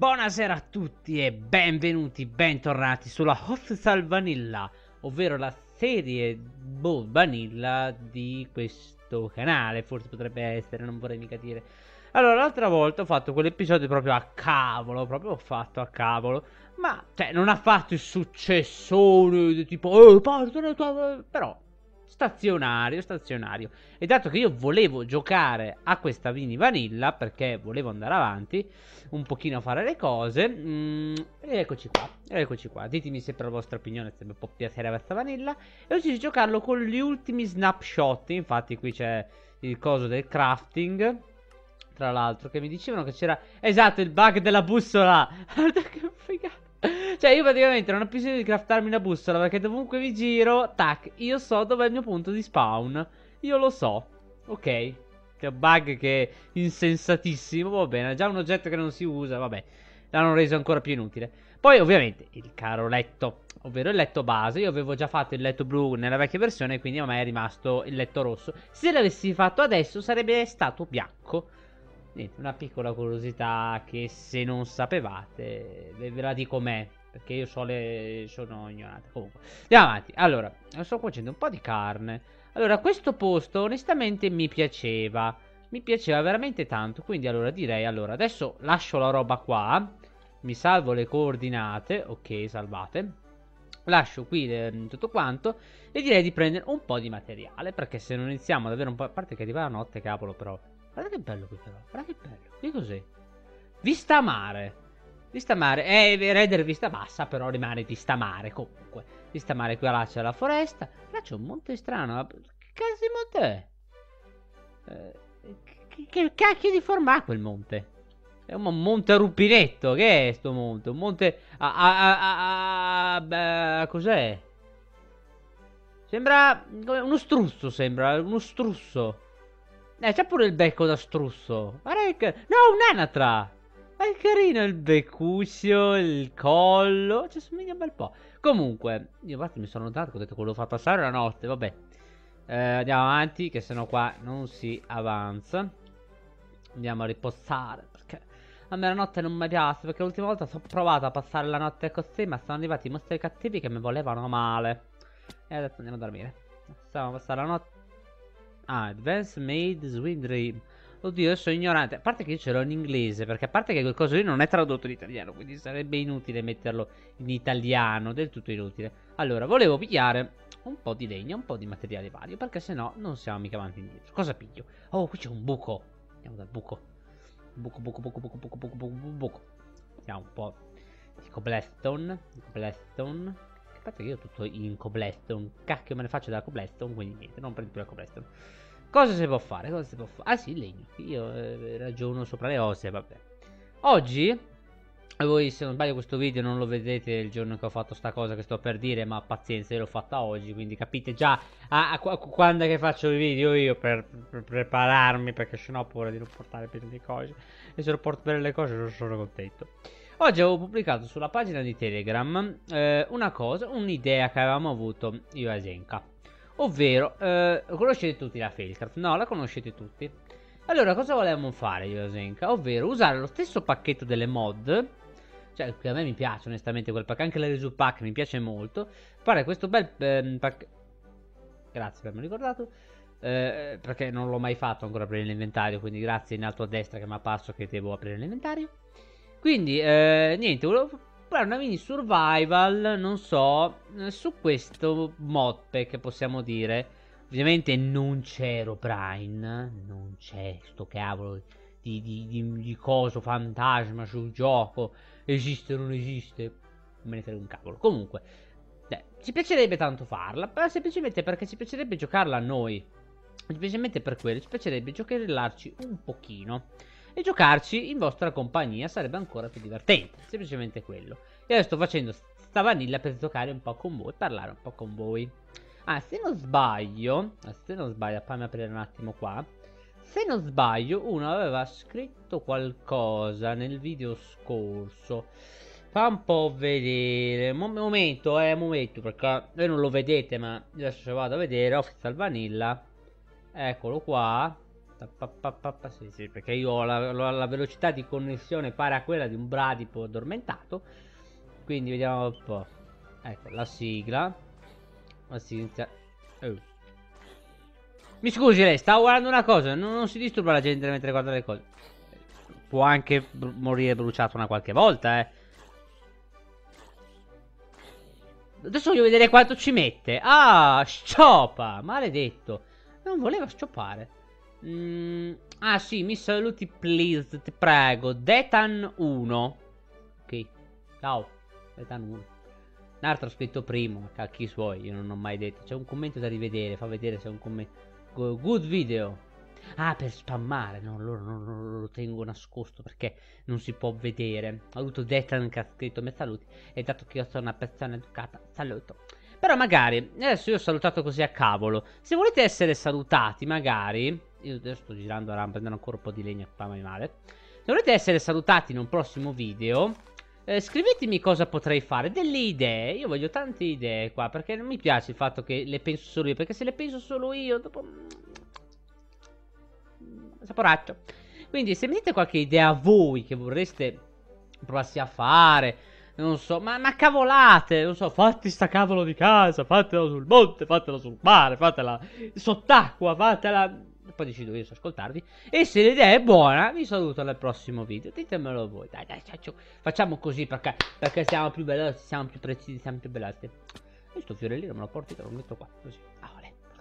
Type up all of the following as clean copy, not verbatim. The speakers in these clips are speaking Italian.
Buonasera a tutti e benvenuti, bentornati sulla Hostile Vanilla, ovvero la serie Vanilla di questo canale, forse potrebbe essere, non vorrei mica dire. Allora, l'altra volta ho fatto quell'episodio proprio a cavolo, ma, cioè, non ha fatto il successone di tipo, però, stazionario. E dato che io volevo giocare a questa mini vanilla, perché volevo andare avanti un pochino a fare le cose, e eccoci qua, ditemi sempre la vostra opinione se mi può piacere questa vanilla. E ho deciso di giocarlo con gli ultimi snapshot. Infatti qui c'è il coso del crafting, tra l'altro, che mi dicevano che c'era, esatto, il bug della bussola. Guarda che figata. Cioè io praticamente non ho bisogno di craftarmi una bussola, perché dovunque mi giro, tac, io so dov'è il mio punto di spawn. Io lo so. Ok. C'è un bug che è insensatissimo. Va bene, è già un oggetto che non si usa. Vabbè, l'hanno reso ancora più inutile. Poi ovviamente il caro letto, ovvero il letto base. Io avevo già fatto il letto blu nella vecchia versione, quindi a me è rimasto il letto rosso. Se l'avessi fatto adesso sarebbe stato bianco. Niente, una piccola curiosità che se non sapevate ve la dico me, perché io sono ignorante. Comunque, andiamo avanti. Allora, sto cuocendo un po' di carne. Allora, questo posto onestamente mi piaceva veramente tanto. Quindi allora direi, allora, adesso lascio la roba qua, mi salvo le coordinate, ok, salvate. Lascio qui tutto quanto e direi di prendere un po' di materiale, perché se non iniziamo ad avere un po', a parte che arriva la notte, cavolo, però. Guarda che bello qui però, guarda che bello. Qui cos'è? Vista mare. Vista mare, render vista bassa, però rimane vista mare comunque. Vista mare, qui là c'è la foresta. Là c'è un monte strano. Che cazzo di monte è? Che cacchio di forma ha quel monte? È un monte a rupinetto. Che è sto monte? Un monte cos'è? Sembra uno strusso, sembra uno strusso. C'è pure il becco da strusso. Guarda che... No, un'anatra. Ma è carino il beccuccio, il collo. Ci somiglia un bel po'. Comunque, io infatti mi sono notato che ho detto che volevo far passare la notte. Vabbè. Andiamo avanti, che sennò qua non si avanza. Andiamo a riposare, perché a me la notte non mi piace. Perché l'ultima volta ho provato a passare la notte così, ma sono arrivati i mostri cattivi che mi volevano male. E adesso andiamo a dormire. Stiamo a passare la notte. Ah, Advanced Made Sweet Dream. Oddio, io sono ignorante. A parte che io ce l'ho in inglese, perché a parte che quel coso lì non è tradotto in italiano, quindi sarebbe inutile metterlo in italiano, del tutto inutile. Allora, volevo pigliare un po' di legna, un po' di materiale vario, perché sennò non siamo mica avanti indietro. Cosa piglio? Oh, qui c'è un buco. Andiamo dal buco. Buco. Andiamo un po' di cobblestone. A parte che io ho tutto in cobblestone. Cacchio me ne faccio dalla cobblestone, quindi niente, non prendo più la cobblestone. Cosa si può fare? Ah sì, il legno. Io ragiono sopra le osse, vabbè. Oggi, voi se non sbaglio questo video non lo vedete il giorno che ho fatto sta cosa che sto per dire, ma pazienza, io l'ho fatta oggi, quindi capite già quando è che faccio i video io per prepararmi, perché sennò ho paura di non portare bene le cose. E se non porto bene le cose non sono contento. Oggi avevo pubblicato sulla pagina di Telegram un'idea che avevamo avuto io e Asenka. Ovvero, conoscete tutti la Failcraft? No, la conoscete tutti. Allora, cosa volevamo fare io e Asenka? Ovvero, usare lo stesso pacchetto delle mod. Cioè, che a me mi piace onestamente quel pacchetto. Anche la Resurpack mi piace molto. Fare questo bel pacchetto. Grazie per avermi ricordato. Perché non l'ho mai fatto ancora aprire l'inventario. Quindi grazie in alto a destra che mi appasso che devo aprire l'inventario. Quindi, niente, volevo fare una mini survival, non so, su questo modpack, possiamo dire. Ovviamente non c'è Herobrine, non c'è sto cavolo di coso fantasma sul gioco. Esiste o non esiste? Non me ne frega un cavolo. Comunque, ci piacerebbe tanto farla, però semplicemente perché ci piacerebbe giocarla a noi. Semplicemente per quello, ci piacerebbe giocarci un pochino. E giocarci in vostra compagnia sarebbe ancora più divertente. Semplicemente quello. Io sto facendo sta vanilla per giocare un po' con voi, parlare un po' con voi. Ah, se non sbaglio, fammi aprire un attimo qua. Se non sbaglio, uno aveva scritto qualcosa nel video scorso. Fa un po' vedere. Momento, perché voi non lo vedete, ma adesso vado a vedere. Official Vanilla. Eccolo qua. Sì, sì, perché io ho la velocità di connessione pari a quella di un bradipo addormentato. Quindi vediamo un po'. Ecco, la sigla. La sigla. Oh. Mi scusi lei, stavo guardando una cosa. Non si disturba la gente mentre guarda le cose. Può anche morire bruciato una qualche volta, eh. Adesso voglio vedere quanto ci mette. Ah, scioppa. Maledetto. Non voleva sciopare. Ah sì, mi saluti please, ti prego. Detan 1. Ok. Ciao. Detan 1. Un altro scritto primo. Cacchi suoi, io non ho mai detto. C'è un commento da rivedere. Fa vedere se è un commento. Good video. Ah, per spammare. No, loro non lo tengo nascosto perché non si può vedere. Ho avuto Detan che ha scritto me saluti. E dato che io sono una persona educata, saluto. Però magari, adesso io ho salutato così a cavolo. Se volete essere salutati, magari. Io adesso sto girando a prendere ancora un po' di legna, fammi male. Se volete essere salutati in un prossimo video, scrivetemi cosa potrei fare. Delle idee. Io voglio tante idee qua. Perché non mi piace il fatto che le penso solo io. Perché se le penso solo io, dopo saporaccio. Quindi se mi dite qualche idea voi che vorreste provassi a fare, non so, ma cavolate, non so, fatti sta cavolo di casa, fatela sul monte, fatela sul mare, fatela sott'acqua, fatela. Poi decido io se ascoltarvi. E se l'idea è buona, vi saluto nel prossimo video. Ditemelo voi. Dai, facciamo così perché siamo più veloci, siamo più precisi, siamo più veloci. Questo fiorellino me lo porto e lo metto qua, così. Ah, vale, per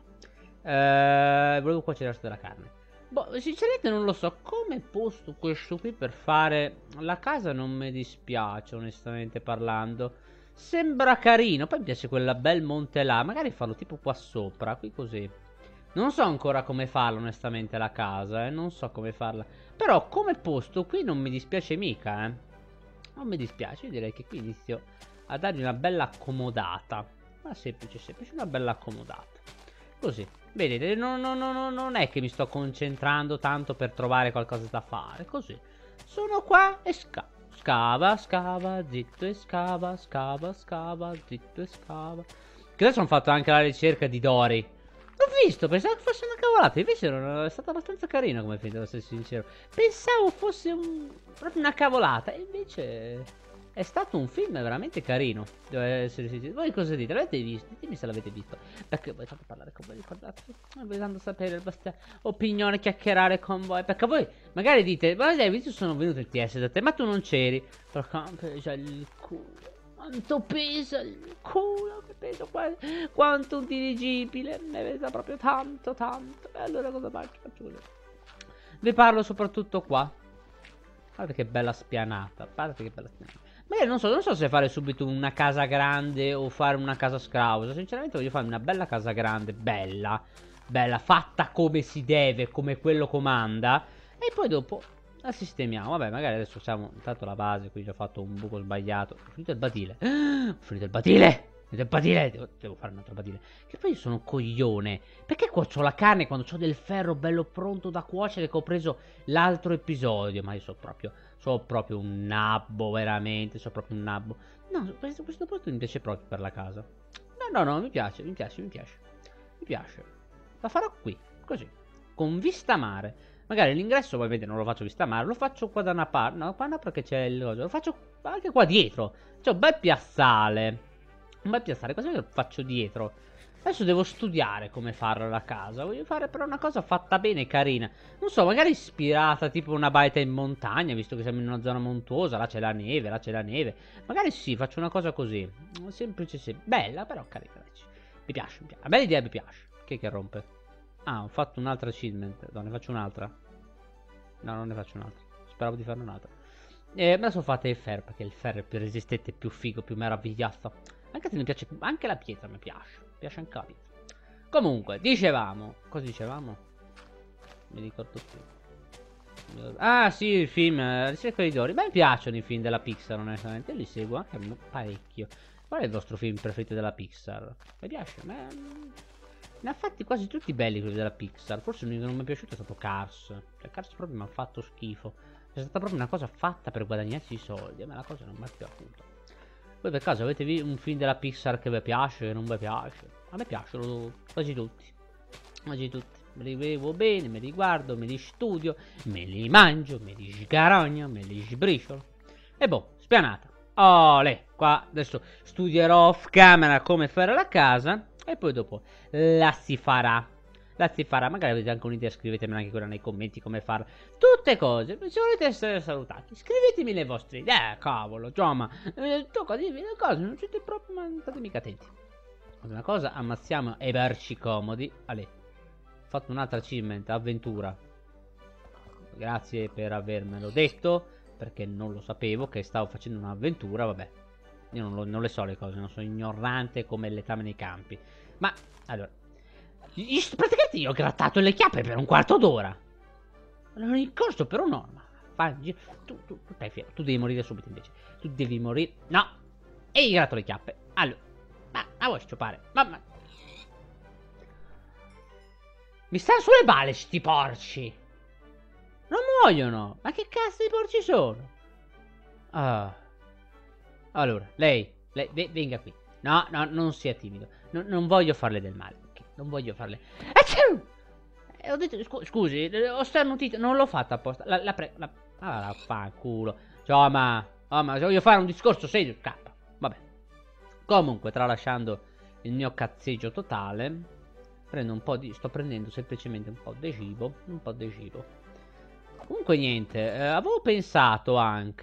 compagnia. Volevo cuocere il resto della carne. Boh, sinceramente non lo so. Come posto questo qui per fare la casa non mi dispiace, onestamente parlando. Sembra carino. Poi mi piace quella bel monte là. Magari farlo tipo qua sopra, qui così. Non so ancora come farlo, onestamente, la casa, non so come farla. Però come posto qui non mi dispiace mica, Non mi dispiace, io direi che qui inizio a dargli una bella accomodata. Ma semplice, una bella accomodata. Così, vedete, non è che mi sto concentrando tanto per trovare qualcosa da fare. Così, sono qua e scava, zitto e scava, zitto e scava. Che adesso hanno fatto anche la ricerca di Dory. L'ho visto, pensavo che fosse una cavolata. Invece è stato abbastanza carino come film, devo essere sincero. Pensavo fosse proprio una cavolata. E invece è stato un film veramente carino. Devo essere sincero. Voi cosa dite? L'avete visto? Ditemi se l'avete visto. Perché voi tanto parlare con voi, ricordate? Voi tanto sapere la vostra opinione, chiacchierare con voi. Perché voi magari dite, ma dai, io sono venuto il TS da te, ma tu non c'eri. Perché c'è il culo. Quanto pesa il culo, che pesa quanto un dirigibile, ne pesa proprio tanto. E allora cosa faccio? Faccio così. Vi parlo soprattutto qua. Guardate che bella spianata. Ma io non so se fare subito una casa grande o fare una casa scrausa. Sinceramente voglio fare una bella casa grande, bella, fatta come si deve, come quello comanda. E poi dopo la sistemiamo. Vabbè, magari adesso facciamo intanto la base. Qui ho fatto un buco sbagliato. Ho finito il badile. Ho finito il badile. Devo fare un altro badile. Che poi io sono un coglione. Perché cuocio la carne quando ho del ferro bello pronto da cuocere che ho preso l'altro episodio? Ma io so proprio un nabbo, veramente. So proprio un nabbo. No, questo posto mi piace proprio per la casa. No, mi piace. Mi piace. La farò qui, così. Con vista mare. Magari l'ingresso, voi vedete, non lo faccio vista mare, lo faccio qua da una parte. No, qua no, perché c'è il coso. Lo faccio anche qua dietro. C'è un bel piazzale. Cosa lo faccio dietro? Adesso devo studiare come farlo la casa. Voglio fare però una cosa fatta bene, carina. Non so, magari ispirata tipo una baita in montagna, visto che siamo in una zona montuosa. Là c'è la neve, Magari sì, faccio una cosa così. Semplice, bella, però carina. Mi piace. A me l'idea mi piace. Che rompe? Ah, ho fatto un'altra achievement. No, ne faccio un'altra. No, non ne faccio un'altra. Speravo di farne un'altra. Adesso fate il ferro, perché il ferro è più resistente, più figo, più meraviglioso. Anche se mi piace, anche la pietra mi piace. Mi piace anche la pietra. Comunque, dicevamo. Cosa dicevamo? Mi ricordo più. Ah, sì, il film Ricerca di Dory. Beh, mi piacciono i film della Pixar, onestamente. Io li seguo anche parecchio. Qual è il vostro film preferito della Pixar? Mi piace, ne ha fatti quasi tutti belli quelli della Pixar. Forse l'unico che non mi è piaciuto è stato Cars. Cioè, Cars proprio mi ha fatto schifo. È stata proprio una cosa fatta per guadagnarsi i soldi. A me la cosa non mi è piaciuta. Voi per caso avete visto un film della Pixar che vi piace, che non vi piace? A me piacciono quasi tutti. me li bevo bene, me li guardo, me li studio, me li mangio, me li sgarogno, me li sbriciolo. E boh, spianata. Olè, qua adesso studierò off camera come fare la casa e poi dopo la si farà. La si farà, magari avete anche un'idea, scrivetemela anche quella nei commenti come farla. Tutte cose, se volete essere salutati, scrivetemi le vostre idee, cavolo, cioè, ma tocca dirvi le cose, non siete proprio, ma state mica attenti. Una cosa, ammazziamo e verci comodi. Ale, ho fatto un'altra achievement, avventura. Grazie per avermelo detto, perché non lo sapevo che stavo facendo un'avventura, vabbè. Io non le so le cose, non sono ignorante come letame nei campi. Ma, allora, praticamente io ho grattato le chiappe per un quarto d'ora. Non in corso per un'orma. Tu stai fiero, tu devi morire subito invece. Tu devi morire, no. E gli gratto le chiappe. Allora, ma vuoi sciopare? Mamma. Mi stanno sulle balle sti porci. Non muoiono. Ma che cazzo di porci sono? Ah. Allora, lei venga qui. No, non sia timido. Non voglio farle del male. Okay? Non voglio farle. Ho detto, scusi, ho starnutito. Non l'ho fatta apposta. La fa culo. Cioè, ma voglio fare un discorso serio. Scappa. Vabbè. Comunque, tralasciando il mio cazzeggio totale, prendo un po' di. Sto prendendo semplicemente un po' di cibo. Un po' di cibo. Comunque, niente. Avevo pensato.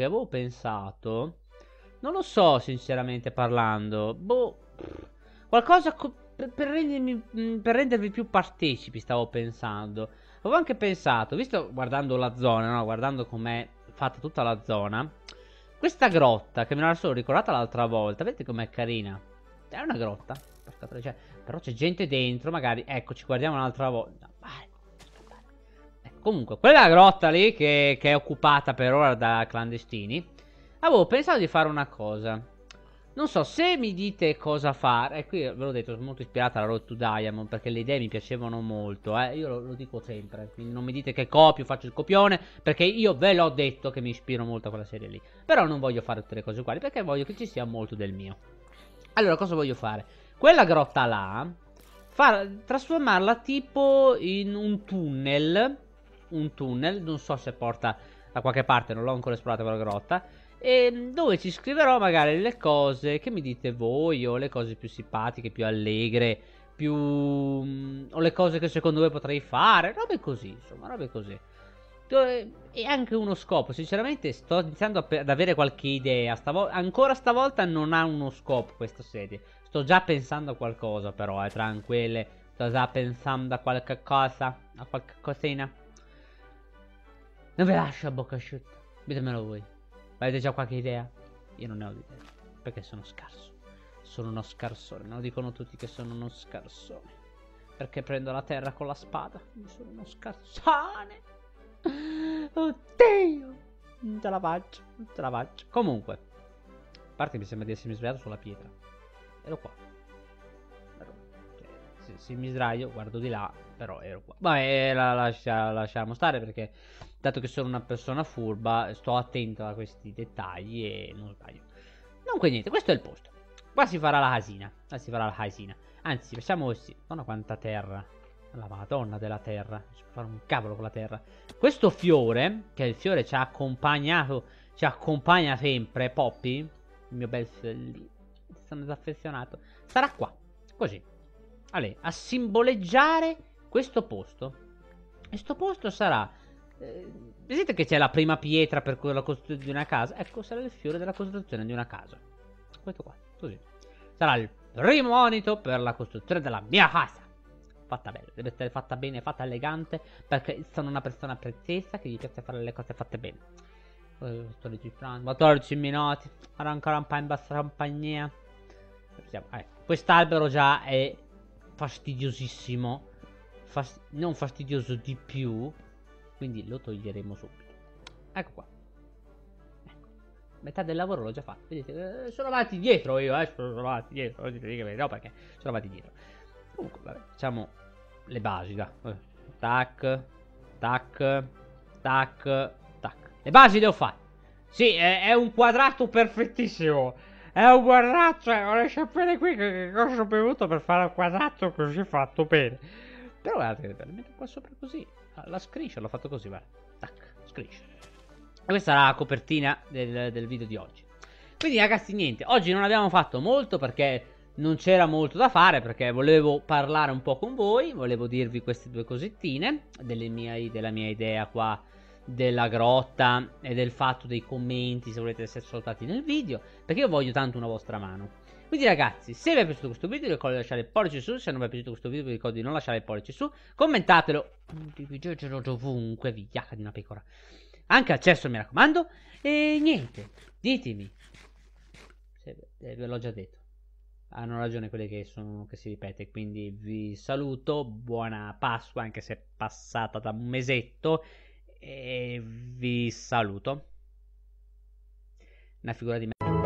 Non lo so, sinceramente parlando. Boh. Qualcosa per rendervi più partecipi, stavo pensando. Avevo anche pensato, visto guardando la zona, no? Guardando com'è fatta tutta la zona. Questa grotta, che me la sono ricordata l'altra volta. Vedete com'è carina? È una grotta. Cioè, però c'è gente dentro, magari. Ecco, ci guardiamo un'altra volta. Ecco, comunque, quella grotta lì che è occupata per ora da clandestini. Avevo pensato di fare una cosa. Non so, se mi dite cosa fare. E qui ve l'ho detto, sono molto ispirata alla Road to Diamond, perché le idee mi piacevano molto, Io lo dico sempre. Quindi non mi dite che copio, faccio il copione, perché io ve l'ho detto che mi ispiro molto a quella serie lì. Però non voglio fare tutte le cose uguali, perché voglio che ci sia molto del mio. Allora, cosa voglio fare? Quella grotta là, trasformarla tipo in un tunnel. Un tunnel, non so se porta da qualche parte, non l'ho ancora esplorata quella grotta. E dove ci scriverò magari le cose che mi dite voi, o le cose più simpatiche, più allegre, o le cose che secondo voi potrei fare, robe così, insomma, robe così. E anche uno scopo, sinceramente sto iniziando ad avere qualche idea, ancora stavolta non ha uno scopo questa serie. Sto già pensando a qualcosa però, tranquille, sto già pensando a qualche cosa, a qualche cosina. Non vi lascio a bocca asciutta, ditemelo voi. Avete già qualche idea? Io non ne ho idea, perché sono scarso. Sono uno scarsone, me lo dicono tutti che sono uno scarsone. Perché prendo la terra con la spada. Io sono uno scarsone. Oddio. Non ce la faccio, non ce la faccio. Comunque, a parte mi sembra di essermi sbagliato sulla pietra. Ero qua. Se mi sdraio, guardo di là, però ero qua. Vabbè, lasciamo stare perché, dato che sono una persona furba, sto attento a questi dettagli e non sbaglio. Dunque niente, questo è il posto. Qua si farà la casina. Qua si farà la casina. Anzi, facciamo così. Madonna quanta terra. La madonna della terra. Non si può fare un cavolo con la terra. Questo fiore, che il fiore ci ha accompagnato, ci accompagna sempre, Poppy, il mio bel fiorellino, sono disaffezionato, sarà qua, così. Allora, a simboleggiare questo posto. Questo posto sarà... vedete che c'è la prima pietra per la costruzione di una casa? Ecco, sarà il fiore della costruzione di una casa. Questo qua, così. Sarà il primo monito per la costruzione della mia casa. Fatta bene, deve essere fatta bene, fatta elegante, perché sono una persona preziosa che gli piace fare le cose fatte bene. 14 minuti, era ancora un po' in bassa compagnia. Quest'albero già è fastidiosissimo, non fastidioso di più, quindi lo toglieremo subito. Ecco qua, ecco. Metà del lavoro l'ho già fatto, vedete, sono avanti dietro io, sono avanti dietro, no, perché sono avanti dietro. Comunque vabbè, facciamo le basi, dai. Tac, tac, tac, tac. Le basi le ho fatte. Sì, è un quadrato perfettissimo. È un quadrato, non riesco a sapere qui che cosa ho bevuto per fare un quadrato così fatto bene. Però guardate, la metto qua sopra così. La screenshot l'ho fatto così, guarda. Tac, screenshot. E questa è la copertina del video di oggi. Quindi ragazzi, niente, oggi non abbiamo fatto molto perché non c'era molto da fare, perché volevo parlare un po' con voi, volevo dirvi queste due cosettine della mia idea qua della grotta e del fatto dei commenti, se volete essere salutati nel video, perché io voglio tanto una vostra mano. Quindi ragazzi, se vi è piaciuto questo video vi ricordo di lasciare il pollice su, se non vi è piaciuto questo video vi ricordo di non lasciare il pollice su, commentatelo ovunque, vigliacca di una pecora, anche al cesso mi raccomando, e niente, ditemi, ve l'ho già detto, hanno ragione quelli che si ripete, quindi vi saluto, buona Pasqua anche se è passata da un mesetto, e vi saluto, una figura di me.